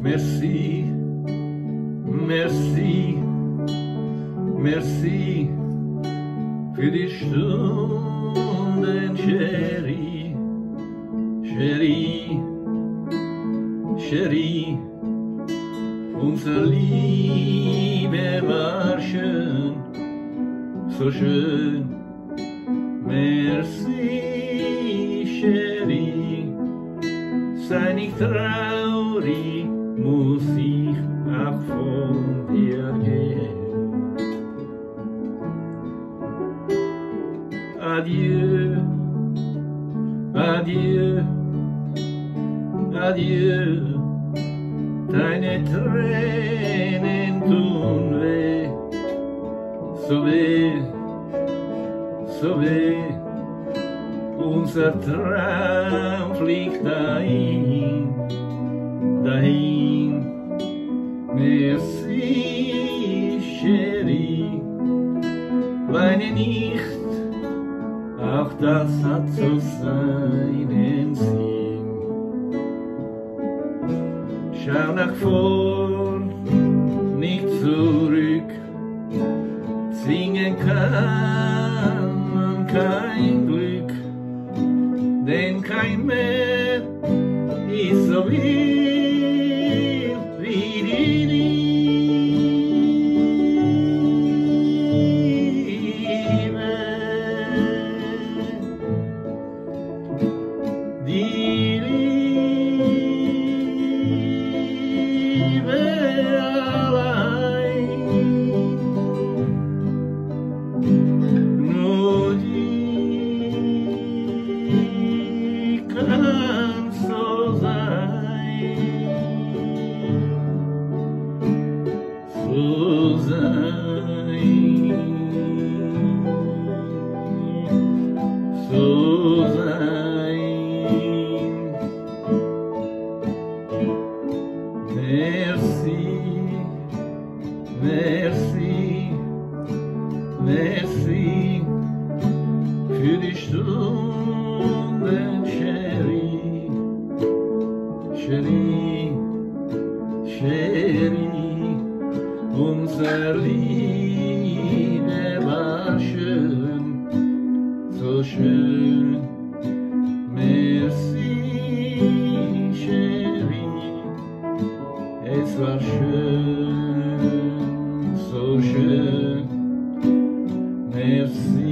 Merci, merci, merci für die Stunden, Chérie, Chérie, Chérie. Unsere Liebe war schön, so schön. Merci, Chérie. Sei nicht traurig, muss ich auch von dir gehen. Adieu, adieu, adieu. Deine Tränen tun weh, so weh, so weh. Unser Traum fliegt dahin, dahin. Merci, Chérie, weine nicht, auch das hat so seinen Sinn. Schau nach vorn, nicht zurück, zwingen kann man kein Glück, denn kein mehr ist so wild wie die Liebe. Die Liebe allein, nur die kann so sein, so sein, so sein. Merci, merci, merci für die Stunden, Chérie, Chérie, Chérie. Unser Liebe war schön, so schön. Merci, Chérie. Es war schön, so schön. Merci.